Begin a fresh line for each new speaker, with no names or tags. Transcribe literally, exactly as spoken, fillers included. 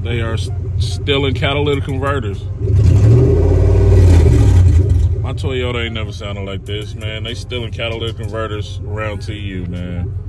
They are stealing catalytic converters. My Toyota ain't never sounded like this, man. They stealing catalytic converters around T U, man.